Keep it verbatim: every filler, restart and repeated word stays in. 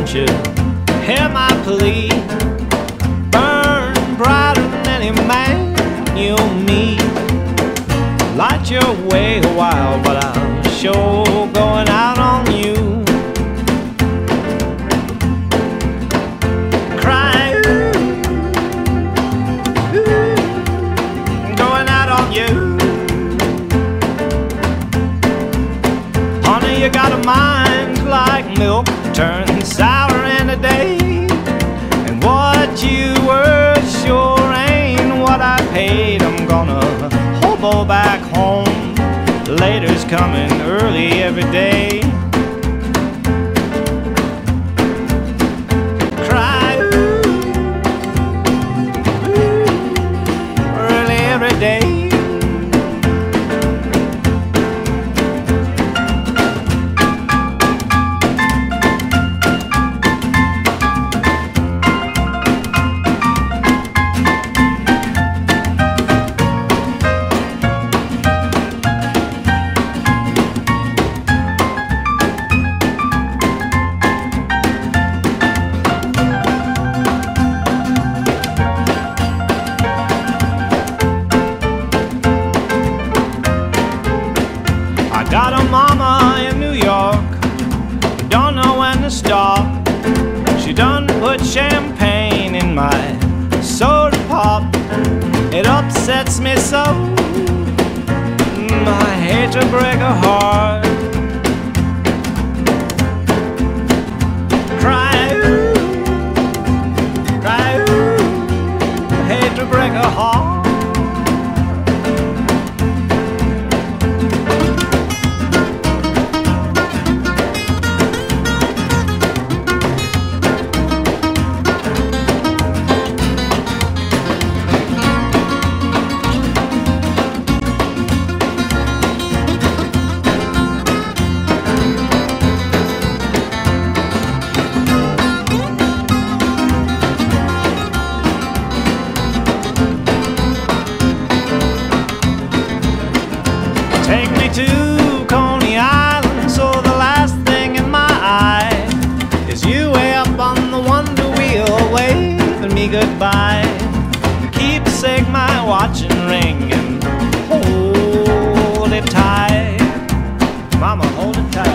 won't you hear my plea? Burn brighter than any man you'll meet. Light your way a while, but I'm sure going out on you. Cry, ooh, ooh, going out on you. Honey, you got a mind like milk, turn sour in a day. And what you were sure ain't what I paid. I'm gonna hobo back home. Later's coming early every day. Cry, ooh, ooh, early every day. Got a mama in New York, don't know when to stop. She done put champagne in my soda pop. It upsets me so, mm, I hate to break her heart. Cry, ooh, cry, ooh, I hate to break her heart. Take me to Coney Island, so the last thing in my eye is you way up on the wonder wheel, waving me goodbye. Keepsake my watch and ring, and hold it tight. Mama, hold it tight.